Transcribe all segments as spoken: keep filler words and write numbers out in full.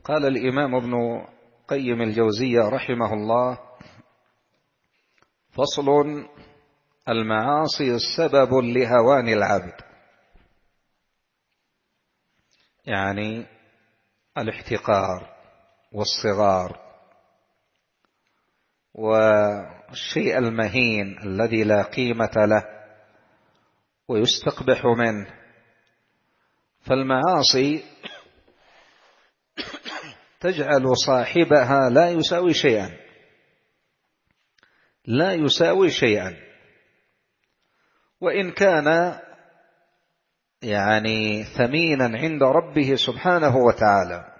قال الإمام ابن قيم الجوزية رحمه الله: فصل: المعاصي سبب لهوان العبد، يعني الاحتقار والصغار والشيء المهين الذي لا قيمة له ويستقبح منه. فالمعاصي تجعل صاحبها لا يساوي شيئا، لا يساوي شيئا، وإن كان يعني ثمينا عند ربه سبحانه وتعالى.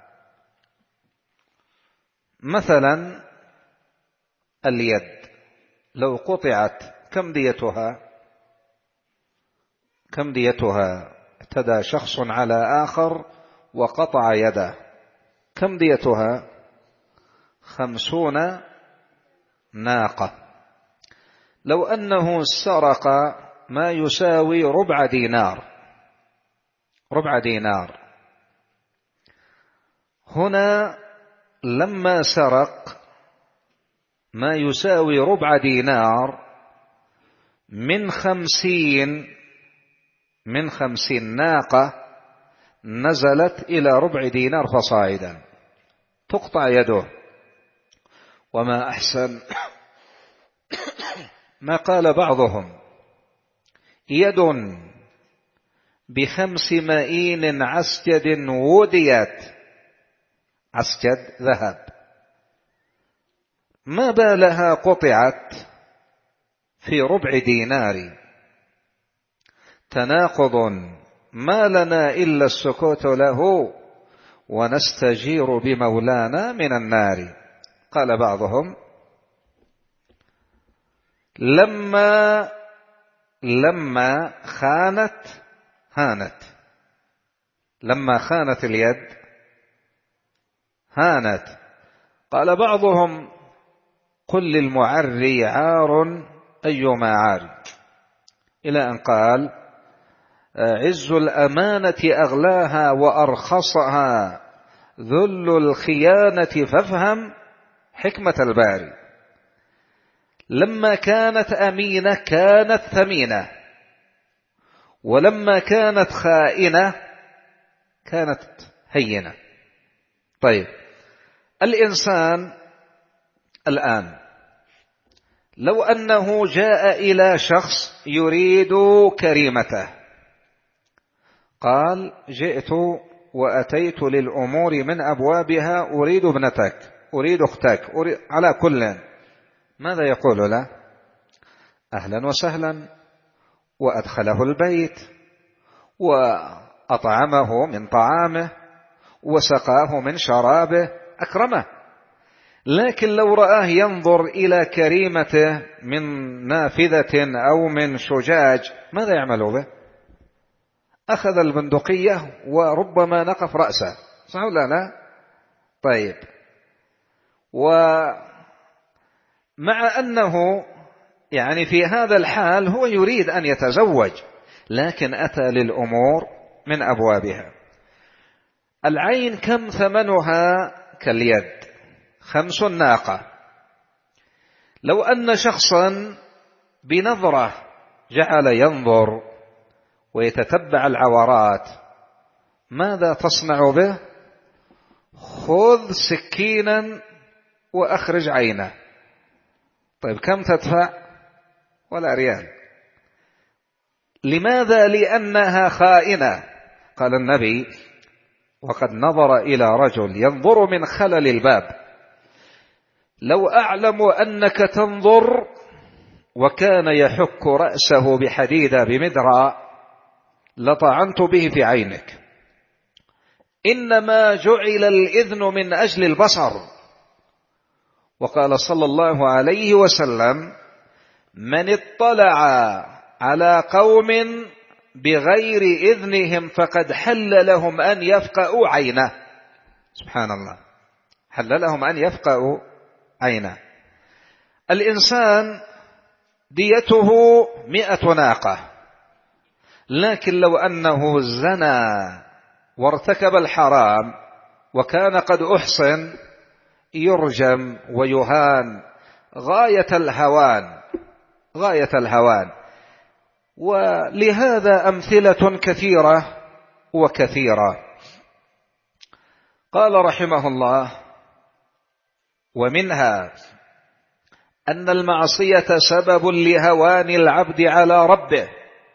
مثلا اليد لو قطعت كم ديتها؟ كم ديتها؟ اعتدى شخص على آخر وقطع يده، كم ديتها؟ خمسون ناقة. لو أنه سرق ما يساوي ربع دينار، ربع دينار، هنا لما سرق ما يساوي ربع دينار من خمسين من خمسين ناقة نزلت إلى ربع دينار فصاعدا، تقطع يده. وما أحسن ما قال بعضهم: يد بخمس مئين عسجد وديت، عسجد ذهب، ما بالها قطعت في ربع دينار. تناقض ما لنا إلا السكوت له ونستجير بمولانا من النار. قال بعضهم: لما لما خانت هانت، لما خانت اليد هانت. قال بعضهم: قل للمعري عار أيما عار، إلى أن قال: عز الأمانة أغلاها وأرخصها ذل الخيانة فافهم حكمة الباري. لما كانت أمينة كانت ثمينة، ولما كانت خائنة كانت هينة. طيب، الإنسان الآن لو أنه جاء إلى شخص يريد كريمته، قال: جئت وأتيت للأمور من أبوابها، أريد ابنتك، أريد أختك، أريد على كل، ماذا يقول له؟ أهلا وسهلا، وأدخله البيت وأطعمه من طعامه وسقاه من شرابه، أكرمه. لكن لو رآه ينظر إلى كريمته من نافذة أو من شجاج، ماذا يعمل به؟ أخذ البندقية وربما نقف رأسه، صح ولا لا؟ طيب، ومع أنه يعني في هذا الحال هو يريد أن يتزوج، لكن أتى للأمور من أبوابها. العين كم ثمنها؟ كاليد، خمس ناقة. لو أن شخصا بنظرة جعل ينظر ويتتبع العورات، ماذا تصنع به؟ خذ سكينا وأخرج عينه. طيب، كم تدفع؟ ولا ريال. لماذا؟ لأنها خائنة. قال النبي: وقد نظر إلى رجل ينظر من خلل الباب، لو أعلم أنك تنظر، وكان يحك رأسه بحديدة بمدرى، لطعنت به في عينك. إنما جعل الإذن من أجل البصر. وقال صلى الله عليه وسلم: من اطلع على قوم بغير إذنهم فقد حل لهم أن يفقئوا عينه. سبحان الله، حل لهم أن يفقئوا عينه. الإنسان ديته مئة ناقة، لكن لو أنه زنى وارتكب الحرام وكان قد أحصن يرجم ويهان غاية الهوان غاية الهوان. ولهذا أمثلة كثيرة وكثيرة. قال رحمه الله: ومنها أن المعصية سبب لهوان العبد على ربه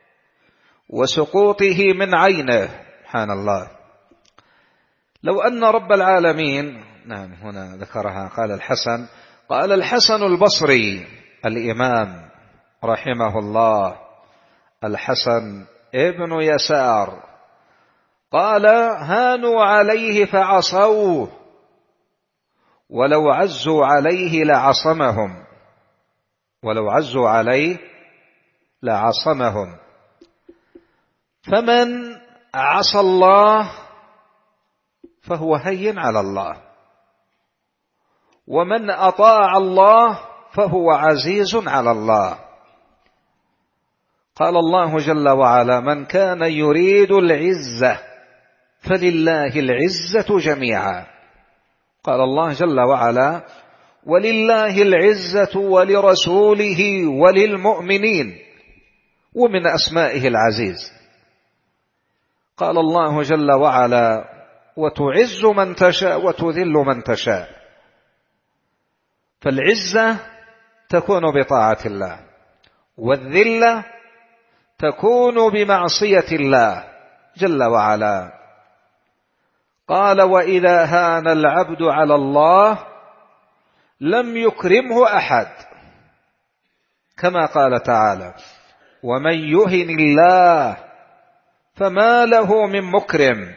وسقوطه من عينه. سبحان الله. لو أن رب العالمين، نعم هنا ذكرها، قال الحسن قال الحسن البصري الإمام رحمه الله الحسن ابن يسار، قال: هانوا عليه فعصوه ولو عزوا عليه لعصمهم ولو عزوا عليه لعصمهم. فمن عصى الله فهو هين على الله، ومن أطاع الله فهو عزيز على الله. قال الله جل وعلا: من كان يريد العزة فلله العزة جميعا. قال الله جل وعلا: ولله العزة ولرسوله وللمؤمنين، ومن أسمائه العزيز. قال الله جل وعلا: وتعز من تشاء وتذل من تشاء. فالعزة تكون بطاعة الله، والذلة تكون بمعصية الله جل وعلا. قال: وإذا هان العبد على الله لم يكرمه أحد، كما قال تعالى: ومن يهن الله فما له من مكرم.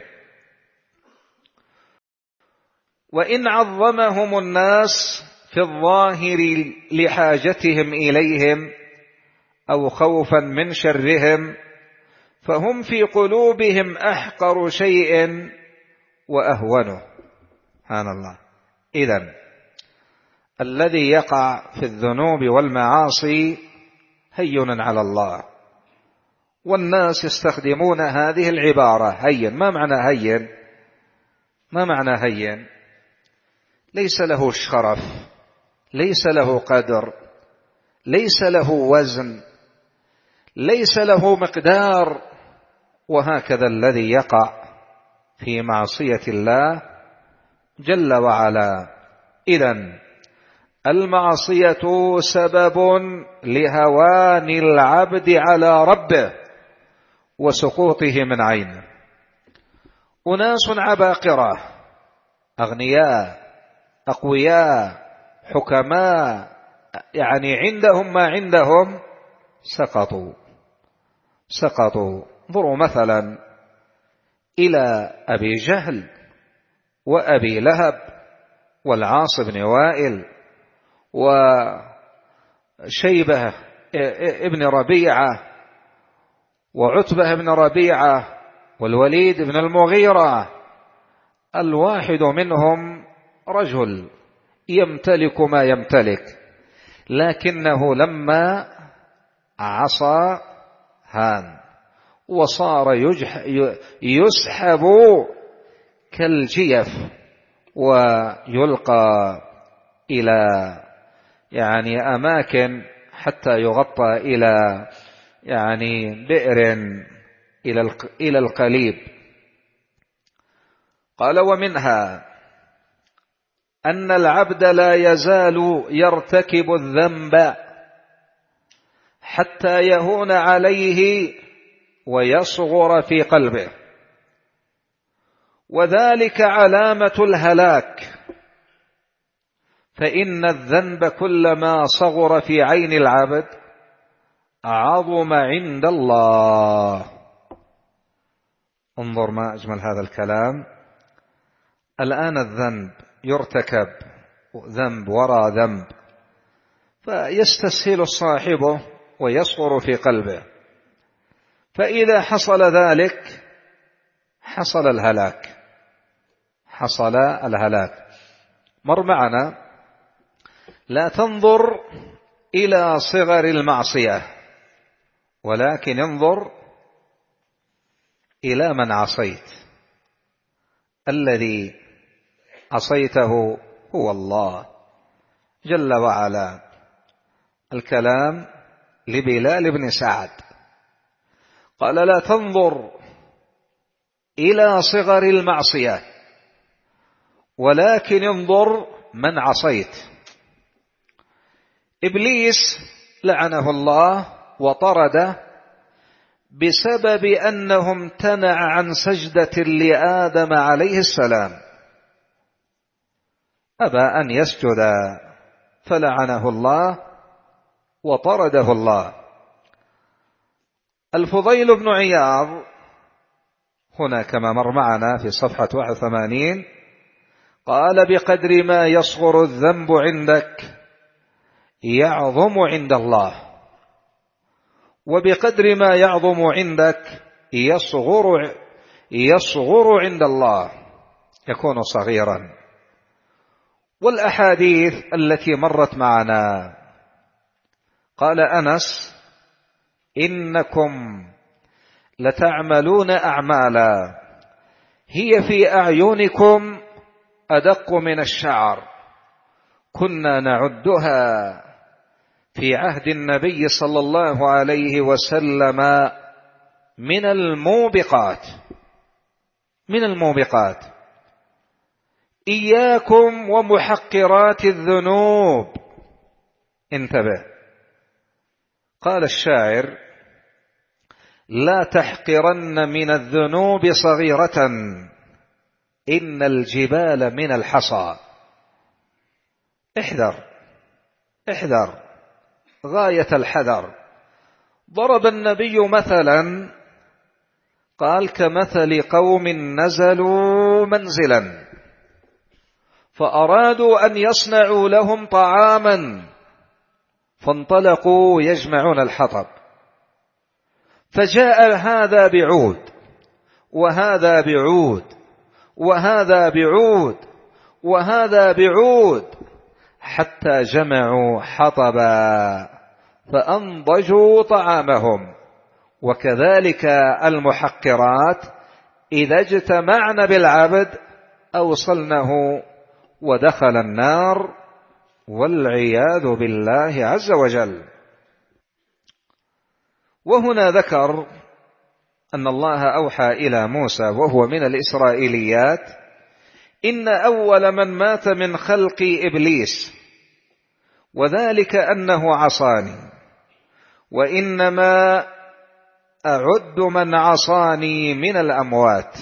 وإن عظمهم الناس في الظاهر لحاجتهم إليهم أو خوفا من شرهم فهم في قلوبهم أحقر شيء وأهونه. سبحان الله. إذن الذي يقع في الذنوب والمعاصي هين على الله، والناس يستخدمون هذه العبارة هين. ما معنى هين؟ ما معنى هين؟ ليس له شرف، ليس له قدر، ليس له وزن، ليس له مقدار. وهكذا الذي يقع في معصية الله جل وعلا. إذن المعصية سبب لهوان العبد على ربه وسقوطه من عينه. أناس عباقرة أغنياء أقوياء حكماء، يعني عندهم ما عندهم، سقطوا سقطوا. انظروا مثلا إلى أبي جهل وأبي لهب والعاص بن وائل وشيبة ابن ربيعة وعتبة بن ربيعة والوليد بن المغيرة. الواحد منهم رجل يمتلك ما يمتلك، لكنه لما عصى هان وصار يسحب كالجيف ويلقى إلى يعني أماكن حتى يغطى إلى يعني بئر إلى القليب. قال: ومنها أن العبد لا يزال يرتكب الذنب حتى يهون عليه ويصغر في قلبه، وذلك علامة الهلاك. فإن الذنب كلما صغر في عين العبد عظم عند الله. انظر ما أجمل هذا الكلام. الآن الذنب يرتكب ذنب وراء ذنب، فيستسهل صاحبه ويصغر في قلبه، فإذا حصل ذلك حصل الهلاك حصل الهلاك. مر معنا: لا تنظر إلى صغر المعصية، ولكن انظر إلى من عصيت. الذي عصيته هو الله جل وعلا. الكلام لبلال بن سعد، قال: لا تنظر إلى صغر المعصية، ولكن انظر من عصيت. إبليس لعنه الله وطرده بسبب أنه امتنع عن سجدة لآدم عليه السلام، أبى أن يسجد فلعنه الله وطرده الله. الفضيل بن عياض هنا كما مر معنا في صفحة واحد وثمانين قال: بقدر ما يصغر الذنب عندك يعظم عند الله، وبقدر ما يعظم عندك يصغر يصغر عند الله، يكون صغيرا. والأحاديث التي مرت معنا قال أنس: إنكم لتعملون أعمالا هي في أعينكم أدق من الشعر، كنا نعدها في عهد النبي صلى الله عليه وسلم من الموبقات من الموبقات إياكم ومحقرات الذنوب. انتبه، قال الشاعر: لا تحقرن من الذنوب صغيرة إن الجبال من الحصى. احذر احذر غاية الحذر. ضرب النبي مثلا قال: كمثل قوم نزلوا منزلا فأرادوا أن يصنعوا لهم طعاما فانطلقوا يجمعون الحطب، فجاء هذا بعود وهذا بعود وهذا بعود وهذا بعود حتى جمعوا حطبا فأنضجوا طعامهم. وكذلك المحقرات إذا اجتمعن بالعبد أوصلنه ودخل النار والعياذ بالله عز وجل. وهنا ذكر أن الله أوحى إلى موسى وهو من الإسرائيليات: إن أول من مات من خلق إبليس، وذلك أنه عصاني، وإنما أعد من عصاني من الأموات.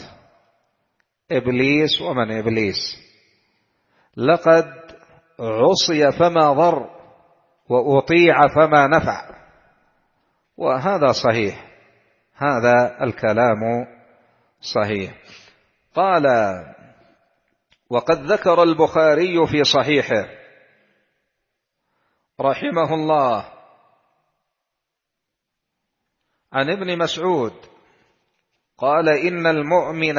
إبليس ومن إبليس لقد عصي فما ضر وأطيع فما نفع، وهذا صحيح، هذا الكلام صحيح. قال: وقد ذكر البخاري في صحيحه رحمه الله عن ابن مسعود قال: إن المؤمن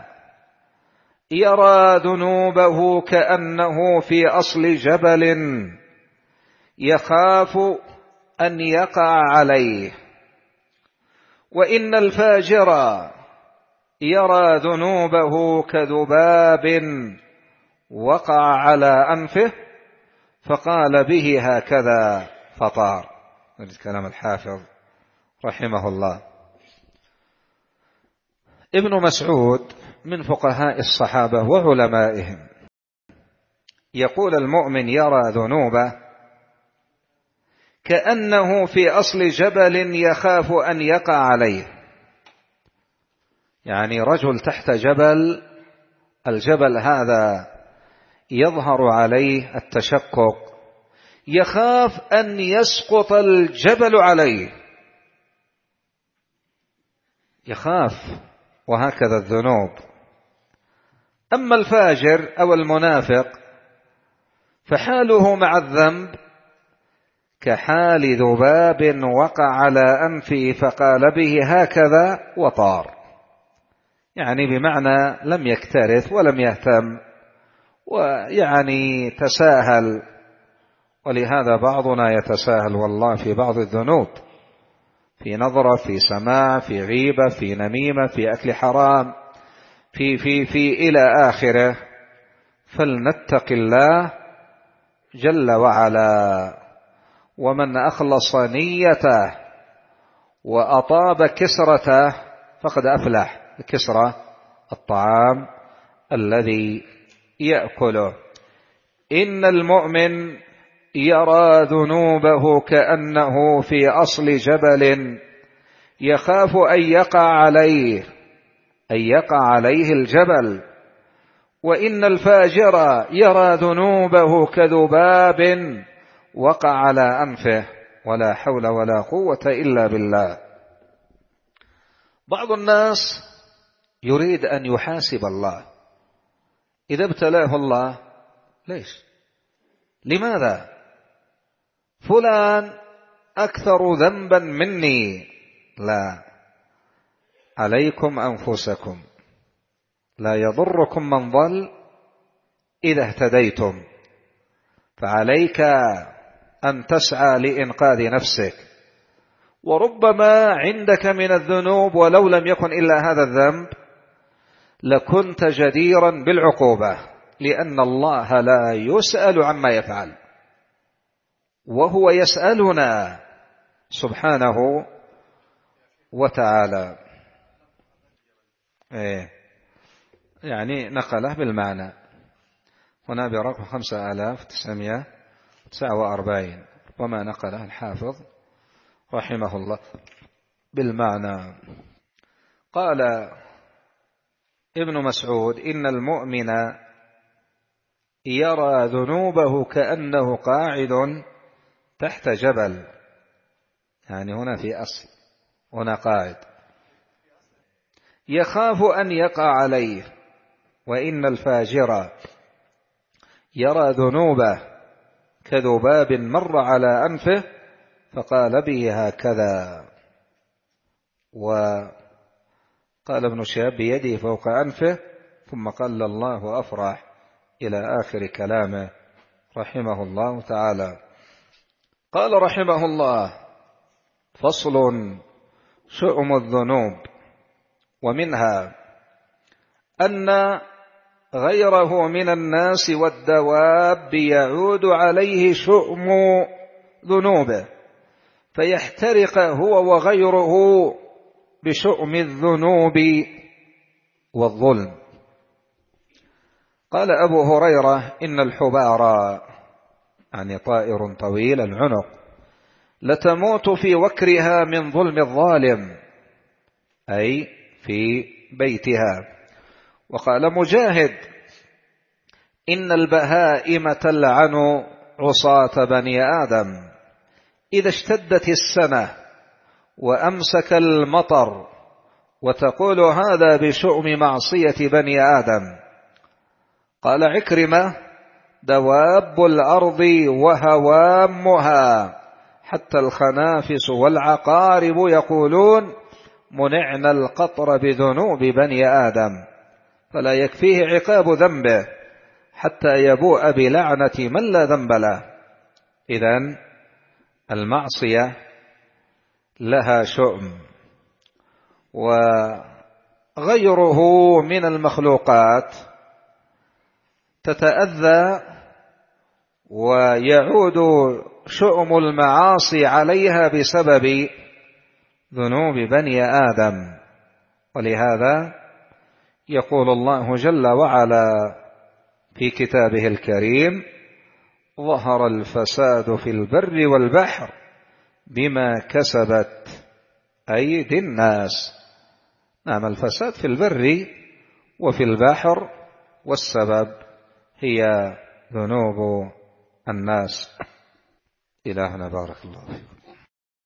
يرى ذنوبه كأنه في أصل جبل يخاف أن يقع عليه، وإن الفاجر يرى ذنوبه كذباب وقع على أنفه فقال به هكذا فطار. هذا كلام الحافظ رحمه الله. ابن مسعود من فقهاء الصحابة وعلمائهم، يقول: المؤمن يرى ذنوبه كأنه في أصل جبل يخاف أن يقع عليه. يعني رجل تحت جبل، الجبل هذا يظهر عليه التشقق، يخاف أن يسقط الجبل عليه، يخاف. وهكذا الذنوب. أما الفاجر أو المنافق فحاله مع الذنب كحال ذباب وقع على أنفه فقال به هكذا وطار، يعني بمعنى لم يكترث ولم يهتم، ويعني تساهل. ولهذا بعضنا يتساهل والله في بعض الذنوب، في نظرة، في سماع، في غيبة، في نميمة، في أكل حرام، في في في إلى آخره. فلنتق الله جل وعلا. ومن أخلص نيته وأطاب كسرته فقد أفلح. الكسرة الطعام الذي يأكله. إن المؤمن يرى ذنوبه كأنه في أصل جبل يخاف أن يقع عليه أن يقع عليه الجبل. وإن الفاجر يرى ذنوبه كذباب وقع على أنفه ولا حول ولا قوة إلا بالله. بعض الناس يريد أن يحاسب الله إذا ابتلاه الله. ليش؟ لماذا؟ فلان أكثر ذنبا مني. لا، عليكم أنفسكم، لا يضركم من ضل إذا اهتديتم، فعليك أن تسعى لإنقاذ نفسك. وربما عندك من الذنوب ولو لم يكن إلا هذا الذنب لكنت جديرا بالعقوبة، لأن الله لا يسأل عما يفعل وهو يسألنا سبحانه وتعالى. إيه يعني نقله بالمعنى هنا برقم خمسة آلاف وتسعمائة وتسعة وأربعين، وما نقله الحافظ رحمه الله بالمعنى. قال ابن مسعود: إن المؤمن يرى ذنوبه كأنه قاعد تحت جبل. يعني هنا في أصل، هنا قاعد يخاف أن يقع عليه. وإن الفاجر يرى ذنوبه كذباب مر على أنفه فقال به هكذا. وقال ابن شهاب: بيده فوق أنفه، ثم قال: الله أفرح إلى آخر كلامه رحمه الله تعالى. قال رحمه الله: فصل: شؤم الذنوب. ومنها أن غيره من الناس والدواب يعود عليه شؤم ذنوبه فيحترق هو وغيره بشؤم الذنوب والظلم. قال أبو هريرة: إن الحبار، يعني طائر طويل العنق، لتموت في وكرها من ظلم الظالم، أي في بيتها. وقال مجاهد: إن البهائم تلعن عصاة بني آدم إذا اشتدت السنة وأمسك المطر، وتقول هذا بشؤم معصية بني آدم. قال عكرمة: دواب الأرض وهوامها حتى الخنافس والعقارب يقولون منعنا القطر بذنوب بني آدم، فلا يكفيه عقاب ذنبه حتى يبوء بلعنة من لا ذنب له. إذن المعصية لها شؤم، وغيره من المخلوقات تتأذى ويعود شؤم المعاصي عليها بسبب ذنوب بني آدم. ولهذا يقول الله جل وعلا في كتابه الكريم: ظهر الفساد في البر والبحر بما كسبت أيدي الناس. نعم، الفساد في البر وفي البحر، والسبب هي ذنوب الناس. إلهنا بارك الله فيك.